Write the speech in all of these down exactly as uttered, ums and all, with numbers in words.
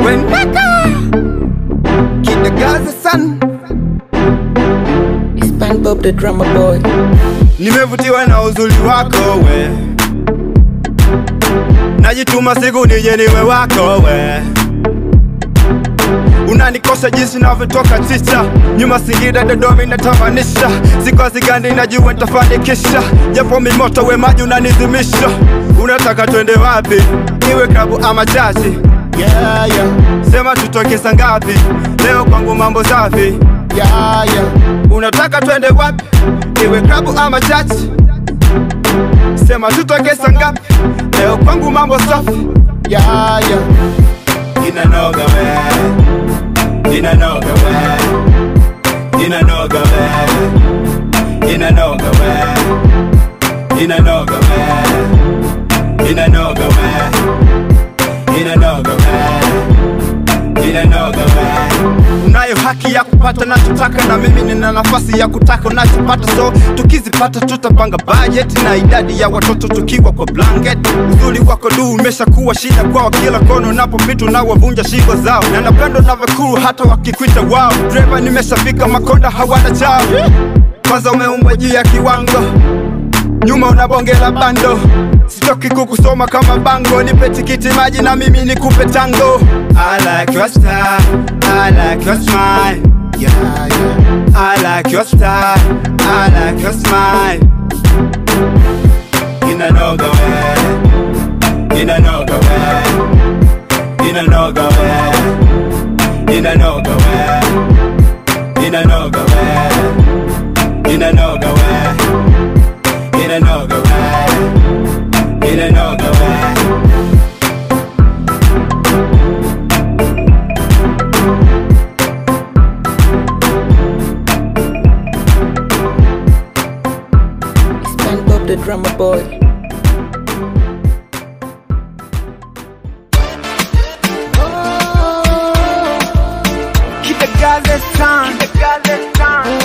when keep the Gaza sun. It's Pan Bob the drummer boy. Nimevutiwa na uzuri wako we, najituma siku nije niwe wako we. Unanikosha jinsi ninavyotoka chicha, nyuma Singida Dodoma inatamanisha. Siko zigandi najua nitafanikisha, japo mimoto we maji unanizimisha. Unataka twende wapi? Iwe klabu ama chachi? Yeah, yeah. Sema tutoke saa ngapi? Leo kwangu mambo safi. Yeah, yeah. Unataka twende wapi? Iwe klabu ama chachi? Sema tutoke saa ngapi? Leo kwangu mambo safi. Yeah, yeah. Inanoga we, inanoga we, inanoga we, inanoga we, inanoga we, inanoga we, inanoga we, inanoga we. Unayo haki ya kupata nachotaka, na mimi nina nafasi ya kutaka unachopata. So tukizipata tutapanga budget na idadi ya watoto tukiwa kwa blanket. Uzuri wako du umeshakuwa shida kwao, kila kono napopita na wavunja shingo zao. Na napendo na vakuru hata wakikuita wow. Driver nimeshafika makonda hawana chao. Kwanza umeumbwa juu ya kiwango, nyuma unabongela bando. Sitoki kukusoma kama bango, nipe tikiti maji na mimi nikupe tango. I like your style, I like your smile. Yeah, yeah. I like your style, I like your smile. Inanoga we, inanoga we, inanoga we, inanoga we, inanoga we, inanoga we, inanoga we, inanoga we. The drummer boy. Oh, keep the Gaza sun, keep the Gaza sun.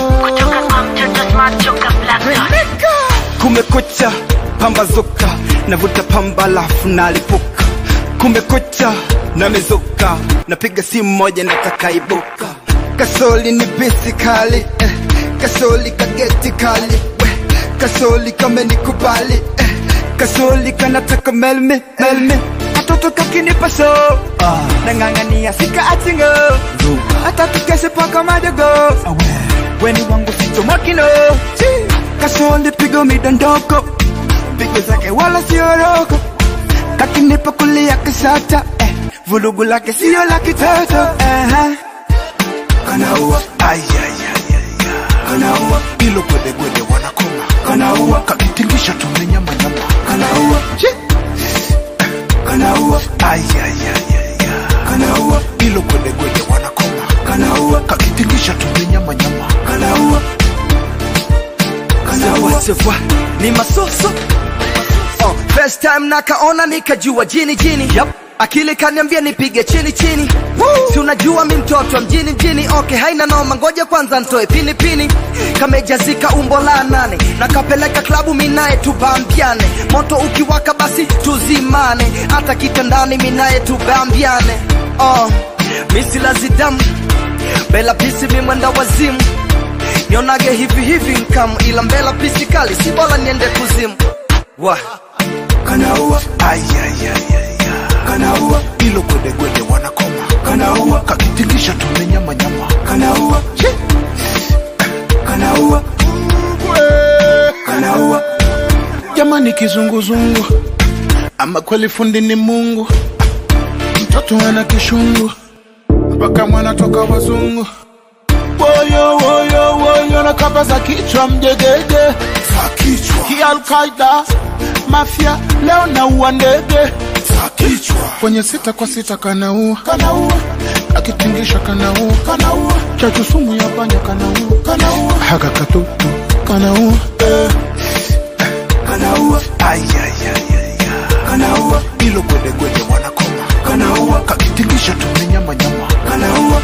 Kumekucha, pambazuka, navuta pamba lafu nalipuka. Kumekucha, namezuka, napiga simu moja nataka ibuka. Kasoli ni bisi kali, eh. Kasoli kageti kali, kasoli kame nikubali, eh. Kasoli kanataka melme, melme. Katoto kakinipa so, ah. Nangangania sika atingo, hata tukeshe paka madogo. Weni wangu sito makino, kasoli pigo midondoko, pigo zake wala siyo roko. Kakinipa kulia kisata, eh. Vulugu lake siyo laki toto, eh. Kanaua, ay, ay, ay, ay, ay. Kanaua, ilo gwede gwede wanakoma. Kanaua, kakitingisha tumenya manyama. Kanaua, kanaua, ay, ay, ay, ay, ay. Kanaua, ilo gwede gwede wanakoma. Kanaua, kakitingisha tumenya manyama. Kanaua, kanaua, sewa, ni masoso. Oh, first time nakaona nikajua jini jini. Yep. Akili kaniambia nipige chini chini. Woo! Si unajua mi mtoto mjini mjini. Okay, haina noma, ngoja kwanza ntoe pini pini. Kamejazika umbo la nane, nakapeleka klabu minae tubambiane. Moto ukiwaka basi tuzimane, hata kitandani minae tubambiane. Oh, misi lazidamu, bela pisi mimwenda wazimu. Nionage hivi hivi nkamu, ila mbela pisi kali, si bola niende kuzimu. Wah, kanaua, ay, ay, ay, ay. Kanaua, ilo gwede gwede wanakoma. Kanaua, kakitingisha tumenya manyama. Kanaua, kanaua, kanaua. Jamani kizunguzungu, ama kweli fundi ni Mungu. Mtoto ana kishungu, mpaka mwana toka wazungu. Woyo, woyo, woyo, nakapa za kichwa mjegege. Za kichwa Ki Al-Qaeda, mafia, leo na uandege. Za kichwa kwenye sita kwa sita kanaua. Kanaua, akitingisha kanaua. Kanaua, chachu sumu ya panya kanaua. Kanaua, haka katutu kanaua. eh. Kanaua, ay, ay, ay, ay, ay. Kanaua, ilo gwede gwede wanakoma. Kanaua, kakitingisha tumenya manyama. Kanaua,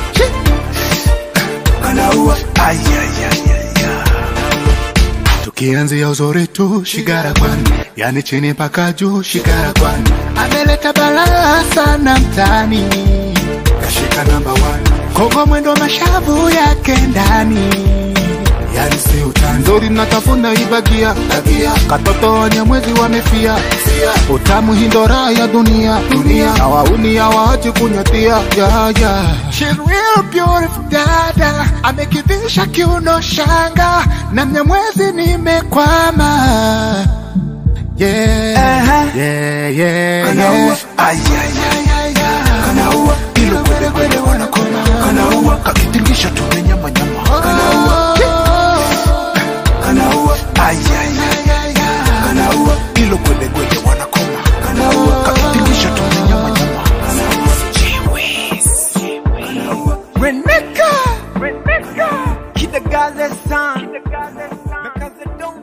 kanaua, ay, ay, ay, ay, ay. Tukianzia uzuri tu shigara kwani, yani chini paka juu shigara kwani. Ameleta balaa sana mtani, ka number one. Kogo mwendo mashavu yake ndani, yani si utani. Zori natafuna ibagia, tagia. Katoto wenye mwezi wamefia, sia. Utamu hindora ya dunia, dunia. Na wauni ya waachi kunyatia, ya ya. She's real beautiful dada, amekidhisha kiuno shanga. Na mnyamwezi nimekwama. Yeah, uh-huh. yeah, yeah, Kanaua, yeah. Ay, ay, ay, ay, ay. Kanaua, ilo kwede kwede wanakoma. Kanaua, kakitingisha tumenyama nyama. Kanaua, Kanaua, ay, ay, ay, ay, ay. Kanaua, ilo kwede kwede wanakoma. Kanaua, kakitingisha tumenyama nyama. Chiwis, Kanaua, Reneka, Reneka, Kidagaze san, because they don't.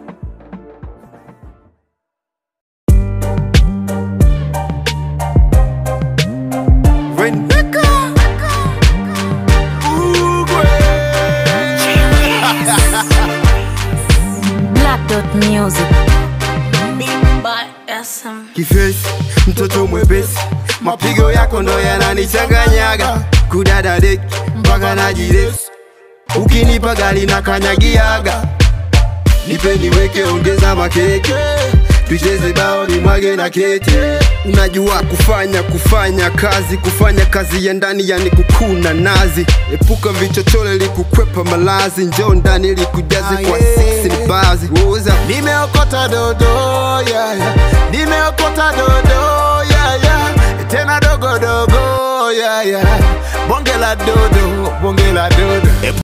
Music. Kifesi, mtoto mwepesi, mapigo yako ndo yananichanganyaga. Kudada deki, mpaka najiresi, ukinipa gali na kanyagiaga. Nipe niweke ongeza makeke, tucheze bao ni mwage na kete. Unajua kufanya kufanya kazi, kufanya kazi ya ndani yani kukuna nazi. Epuka vichochole li kukwepa malazi, njoo ndani li kujazi kwa six ni bazi. Uza nimeokota dodo, yeah, yeah. Nimeokota dodo, yeah, yeah. Tena dogo dogo, yeah, yeah. Bonge la dodo, bonge la dodo.